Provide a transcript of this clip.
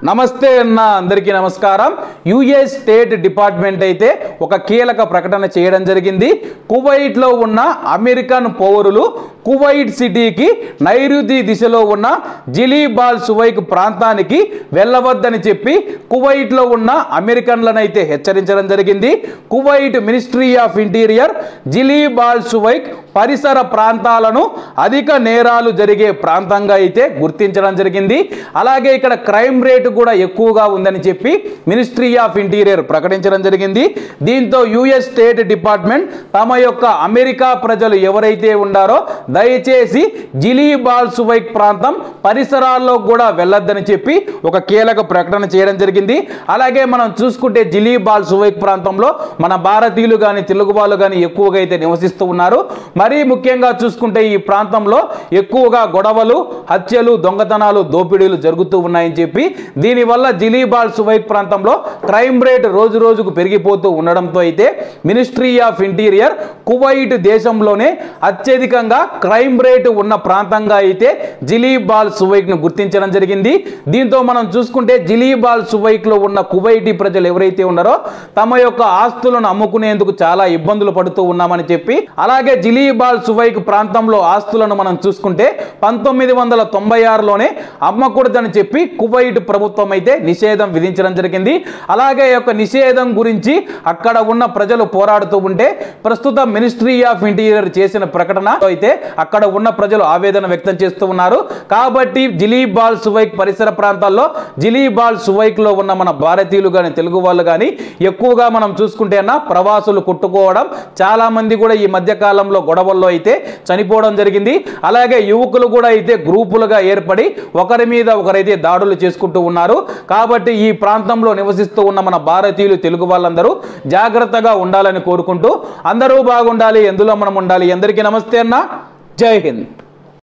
నమస్తే అన్న అందరికీ నమస్కారం। యుఎస్ స్టేట్ డిపార్ట్మెంట్ అయితే ఒక కీలక ప్రకటన చేయడం జరిగింది। కువైట్ లో ఉన్న అమెరికన్ పౌరులు కువైట్ సిటీకి నైరుతి దిశలో ఉన్న జిలీబ్ అల్ సువైక్ ప్రాంతానికి వెళ్ళవద్దని చెప్పి కువైట్ లో ఉన్న అమెరికన్లను అయితే హెచ్చరించడం జరిగింది। Kuwait ministry of interior Jleeb Al Shuyoukh పరిసర ప్రాంతాలను అధిక నేరాలు జరిగే ప్రాంతంగా అయితే గుర్తించడం జరిగింది। అలాగే ఇక్కడ క్రైమ్ రేట్ కూడా ఎక్కువగా ఉందని చెప్పి మినిస్ట్రీ ఆఫ్ ఇంటీరియర్ ప్రకటించడం జరిగింది। దీంతో యుఎస్ స్టేట్ డిపార్ట్మెంట్ తమ యొక్క అమెరికా ప్రజలు ఎవరైతే ఉన్నారో దయచేసి జిలీబ్ అల్ సువైక్ ప్రాంతం పరిసరాల్లో కూడా వెళ్ళొద్దని చెప్పి ఒక కీలక ప్రకటన చేయడం జరిగింది। అలాగే మనం చూసుకుంటే జిలీబ్ అల్ సువైక్ ప్రాంతంలో మన భారతీయులు కానీ తెలుగు వాళ్ళు కానీ ఎక్కువగా అయితే నివసిస్తూ ఉన్నారు। మరీ ముఖ్యంగా చూసుకుంటే ఈ ప్రాంతంలో ఎక్కువగా గొడవలు, హత్యలు, దొంగతనాలు, దోపిడీలు జరుగుతూ ఉన్నాయని చెప్పి దీనివల్ల జిలీబ్ అల్ సువైక్ ప్రాంతంలో క్రైమ్ రేట్ రోజు రోజుకు పెరిగిపోతూ ఉండడంతో అయితే మినిస్ట్రీ ఆఫ్ ఇంటీరియర్ కువైట్ దేశంలోనే అత్యధికంగా క్రైమ్ రేట్ ఉన్న ప్రాంతంగా అయితే జిలీబ్ అల్ సువైక్ ను గుర్తించడం జరిగింది। దీంతో మనం చూసుకుంటే జిలీబ్ అల్ సువైక్ లో ఉన్న కువైటీ ప్రజలు ఎవరైతే ఉన్నారో తమ యొక్క ఆస్తులను అమ్ముకునేందుకు చాలా ఇబ్బందులు పడుతూ ఉన్నామని చెప్పి, అలాగే జిలీబ్ అల్ సువైక్ ప్రాంతంలో ఆస్తులను మనం చూసుకుంటే 1996లోనే అమ్మకూడదని చెప్పి కువైట్ ప్రభుత్వం అయితే నిషేధం విధించడం జరిగింది। అలాగే ఈ యొక్క నిషేధం గురించి అక్కడ ఉన్న ప్రజలు పోరాడుతూ ఉంటే ప్రస్తుతం మినిస్ట్రీ ఆఫ్ ఇంటీరియర్ చేసిన ప్రకటన అయితే అక్కడ ఉన్న ప్రజలు ఆవేదన వ్యక్తం చేస్తూ ఉన్నారు। కాబట్టి జిలీబ్ అల్ సువైక్ పరిసర ప్రాంతాల్లో జిలీబ్ అల్ సువైక్ లో ఉన్న మన భారతీయులు కానీ తెలుగు వాళ్ళు కానీ ఎక్కువగా మనం చూసుకుంటే ప్రవాసులు కొట్టుకోవడం, చాలా మంది కూడా ఈ మధ్య కాలంలో గొడవల్లో అయితే చనిపోవడం జరిగింది। అలాగే యువకులు కూడా అయితే గ్రూపులుగా ఏర్పడి ఒకరి మీద ఒకరైతే దాడులు చేసుకుంటూ ఉన్నారు। కాబట్టి ఈ ప్రాంతంలో నివసిస్తూ ఉన్న మన భారతీయులు తెలుగు వాళ్ళందరూ జాగ్రత్తగా ఉండాలని కోరుకుంటూ అందరూ బాగుండాలి, ఎందులో మనం ఉండాలి। అందరికీ నమస్తే అన్న, జై హింద్।